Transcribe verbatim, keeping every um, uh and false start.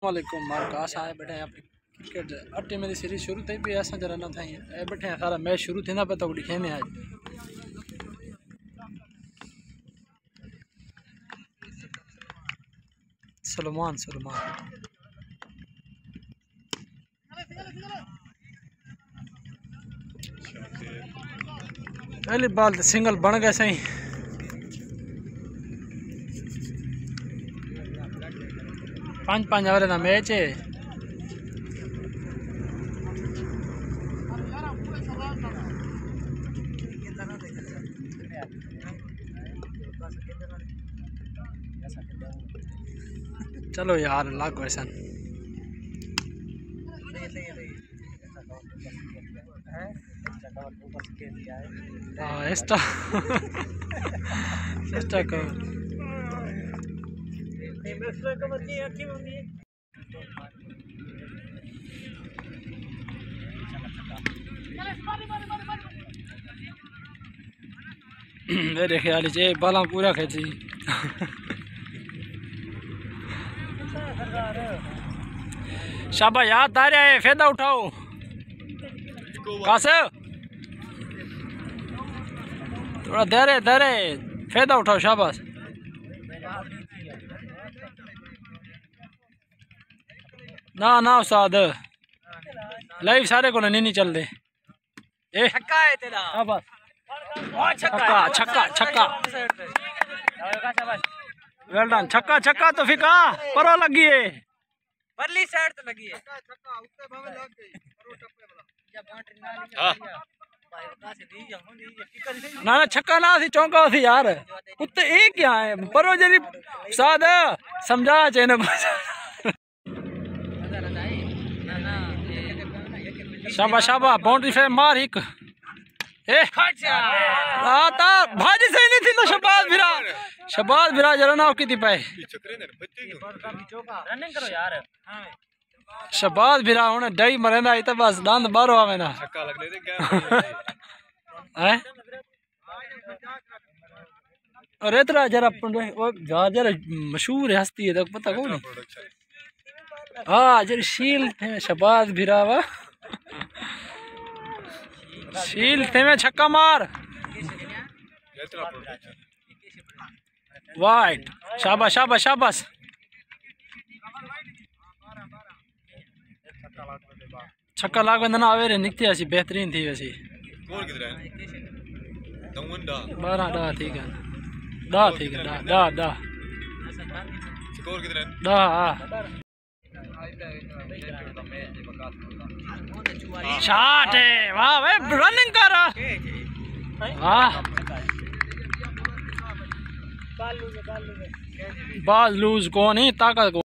वालेकुम मार्कास आए बैठे हैं क्रिकेट अट्टे में सीरीज शुरू थी भी असां जरा न थी ए बैठे हैं सारा मैच शुरू थी ना पता उड़ी खेने आज सलमान सलमान पहली बाल तो सिंगल बन गए सही पांच पांच ओवर का मैच है। चलो यार लाग वैसा एक्स्ट्रा एक्स्ट्रा कवर मेरे ख्याल से बाला पूरा खेची शाबा याद दारे है फेदा उठाओ कासे थोड़ा दरे दरे फेदा उठाओ शाबाश ना ना उस्ताद लाइव सारे को नहीं चल दे ए छक्का है तेरा शाबाश छक्का छक्का छक्का वेल डन छक्का छक्का तो फिका परो लगी है परली साइड तो लगी है छक्का उससे भावे लग गई परो टप्पे वाला या बाउंड्री ना ली भाई बता से दी हम ना ना छक्का ना सी चौका सी यार उत्ते ए क्या है परो जरी साद समझा चेने को शाबाश शाबाश बाउंड्री पे मार एक ए आता भाजी सही नहीं थी तो शबाज भिरा शबाज भिरा जरा ना की थी पाए रनिंग करो यार शबाज भिरा हुन डई मरेंदा इत बस दंद बारो आवे ना छक्का लग दे हैं और इतना जरा वो जरा मशहूर हस्ती है तो पता कौन हां जरा शील थे शबाज भिरा वा शील थे में छक्का मार वाइट शाबाश शाबाश शाबाश छक्का लाग ना आवे निकती ऐसी बेहतरीन थी वैसी स्कोर कितना है दवन दा बारह दा ठीक है दा ठीक है दा दा दा स्कोर कितना है दा हां शॉट है वाह भाई रनिंग कर वाह बाल लूज कौन ही ताकत